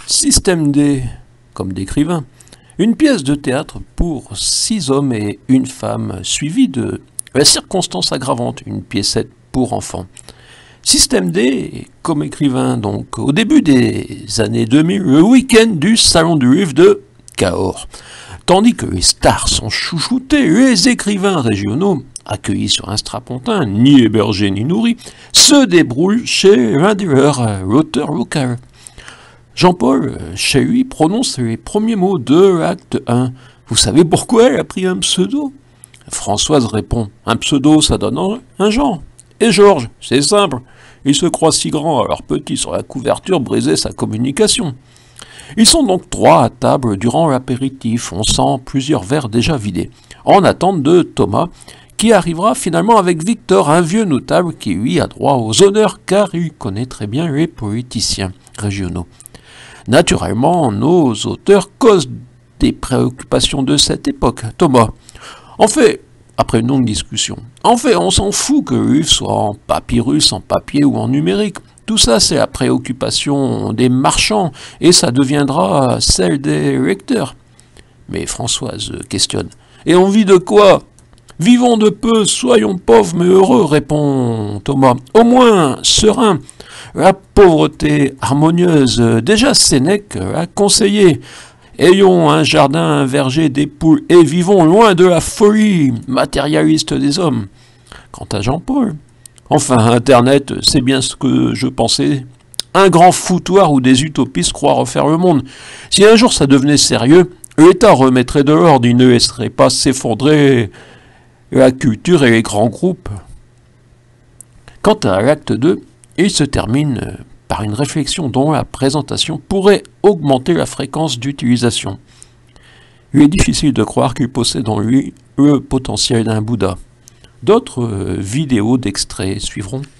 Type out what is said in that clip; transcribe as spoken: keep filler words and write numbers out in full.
Système D, comme d'écrivain, une pièce de théâtre pour six hommes et une femme, suivie de la circonstance aggravante, une piécette pour enfants. Système D, comme écrivain, donc, au début des années deux mille, le week-end du Salon du Livre de Cahors. Tandis que les stars sont chouchoutés, les écrivains régionaux, accueillis sur un strapontin, ni hébergés ni nourris, se débrouillent chez l'un de leurs l'auteur local. Jean-Paul, chez lui, prononce les premiers mots de l'acte un. Vous savez pourquoi elle a pris un pseudo? Françoise répond, un pseudo, ça donne un genre. Et Georges, c'est simple, il se croit si grand, alors petit sur la couverture brisait sa communication. Ils sont donc trois à table durant l'apéritif, on sent plusieurs verres déjà vidés, en attente de Thomas, qui arrivera finalement avec Victor, un vieux notable qui lui a droit aux honneurs car il connaît très bien les politiciens régionaux. Naturellement, nos auteurs causent des préoccupations de cette époque. Thomas, en fait, après une longue discussion, en fait, on s'en fout que le livre soit en papyrus, en papier ou en numérique. Tout ça, c'est la préoccupation des marchands, et ça deviendra celle des lecteurs. Mais Françoise questionne. Et on vit de quoi? Vivons de peu, soyons pauvres mais heureux, répond Thomas. Au moins serein. La pauvreté harmonieuse, déjà Sénèque a conseillé. Ayons un jardin, un verger, des poules, et vivons loin de la folie matérialiste des hommes. Quant à Jean-Paul, enfin, Internet, c'est bien ce que je pensais. Un grand foutoir où des utopistes croient refaire le monde. Si un jour ça devenait sérieux, l'État remettrait de l'ordre, il ne laisserait pas s'effondrer la culture et les grands groupes. Quant à l'acte deux, il se termine par une réflexion dont la présentation pourrait augmenter la fréquence d'utilisation. Il est difficile de croire qu'il possède en lui le potentiel d'un Bouddha. D'autres vidéos d'extraits suivront.